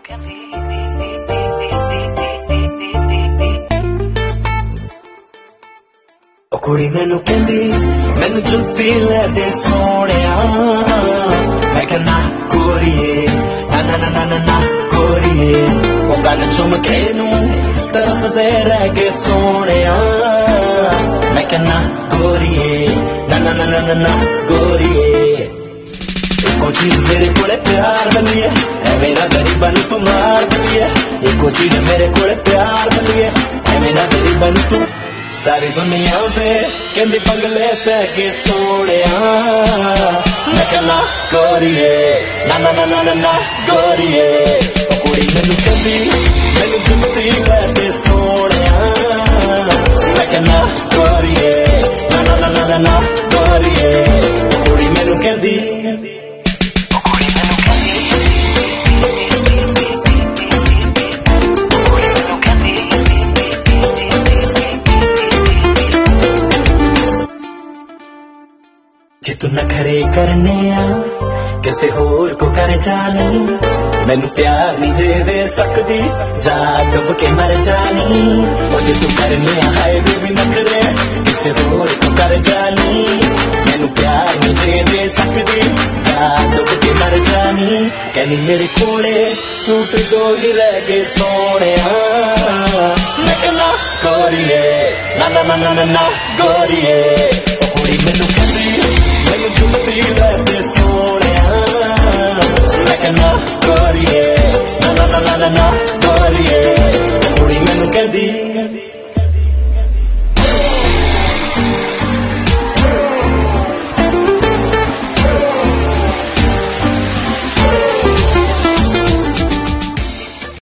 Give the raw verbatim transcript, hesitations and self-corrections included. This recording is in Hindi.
कुड़ी मैनू कहंदी मैनू जुत्ती लै दे सोहणिया, मैं कहना गोरीए ना ना ना ना ना ना गोरीए, ओ गल झुमके नू तरसदे रह गए सोहणिया, मैं कहना गोरीए ना ना ना ना ना ना गोरीए। एको चीज मेरे कोले प्यार बनिए, है मेरा गरीबा नू तू मार बनिए, एको चीज मेरे कोले प्यार बनिए, है मेरा गरीबा नू तू सारी दुनिया पे कहंदी बंगले पे के सोहणिया, मैं कहना गोरीए ना ना ना ना ना ना गोरीए। कुड़ी मैनू कहंदी मैनू जुत्ती लै दे सोहणिया, मैं कहना गोरीए ना ना ना ना ना ना गोरीए। कुड़ी मैनू कहंदी जे तू नखरे करने आ किसे होर को कर जानी, मैनू प्यार नहीं जे दे सकदी जा दब के मर जानी। ओ जे तू करने आए भी नखरे किसे होर को कर जानी, मैनू प्यार नहीं जे दे सकदी जा दब के मर जानी। कहनी मेरे कोले सूट दो ही रह गए सोहणिया, मैं कहना गोरीए ना ना ना ना ना ना गोरीए। कुड़ी मैनू कहंदी मैनू जुत्ती लै दे सोहणिया, मैं कहना गोरीए ना ना ना ना ना गोरीए। कुड़ी मैनू कहंदी